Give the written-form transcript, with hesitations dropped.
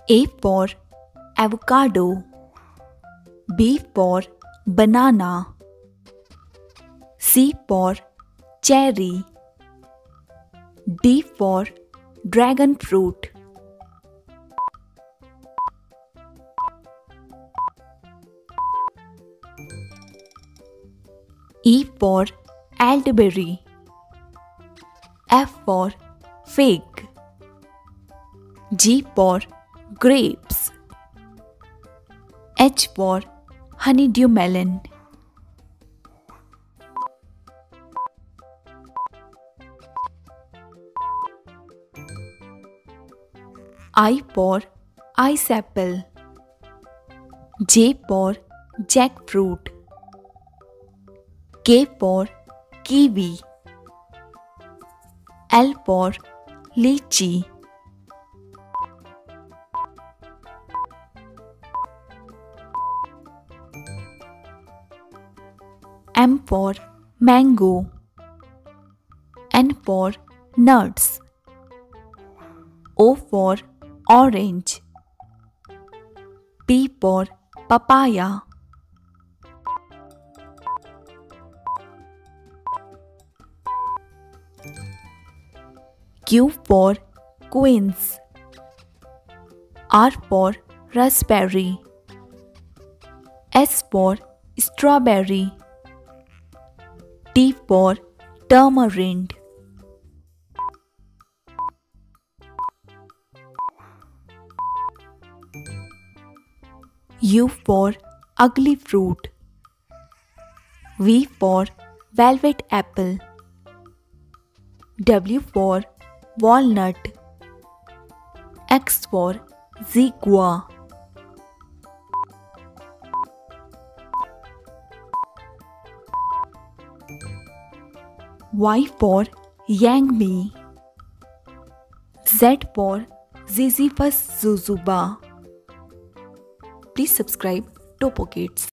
A for avocado, B for banana, C for cherry, D for dragon fruit. E for elderberry, F for fig, G for grapes, H for honeydew melon. I for ice apple, J for jackfruit, K for kiwi, L for lychee. M for mango, N for nuts, O for orange, P for papaya. Q for quince, R for raspberry, S for strawberry, T for tamarind. U for ugly fruit, V for velvet apple, W for walnut, X for zigua. Y for yangmi, Z for Ziziphus zuzuba. Please subscribe Toppo Kids.